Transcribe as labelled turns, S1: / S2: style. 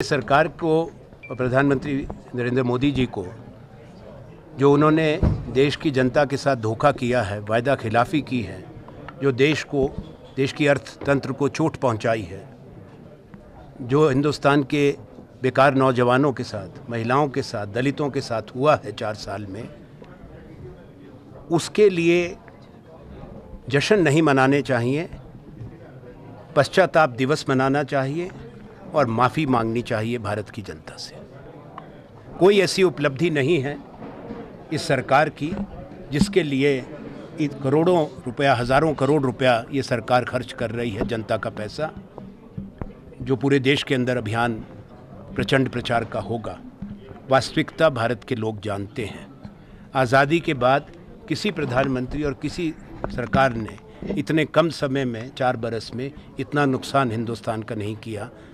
S1: सरकार को और प्रधानमंत्री नरेंद्र मोदी जी को जो उन्होंने देश की जनता के साथ धोखा किया है, वायदा खिलाफ़ी की है, जो देश की अर्थतंत्र को चोट पहुंचाई है, जो हिंदुस्तान के बेकार नौजवानों के साथ, महिलाओं के साथ, दलितों के साथ हुआ है 4 साल में, उसके लिए जश्न नहीं मनाने चाहिए, पश्चाताप दिवस मनाना चाहिए और माफ़ी मांगनी चाहिए भारत की जनता से। कोई ऐसी उपलब्धि नहीं है इस सरकार की जिसके लिए करोड़ों रुपया, हज़ारों करोड़ रुपया ये सरकार खर्च कर रही है, जनता का पैसा, जो पूरे देश के अंदर अभियान प्रचंड प्रचार का होगा। वास्तविकता भारत के लोग जानते हैं। आज़ादी के बाद किसी प्रधानमंत्री और किसी सरकार ने इतने कम समय में 4 बरस में इतना नुकसान हिंदुस्तान का नहीं किया